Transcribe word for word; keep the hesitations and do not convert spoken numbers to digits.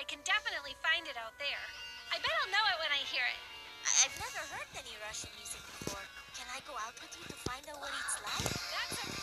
I can definitely find it out there. I bet I'll know it when I hear it. I- I've never heard any Russian music before. Can I go out with you to find out what it's like? That's a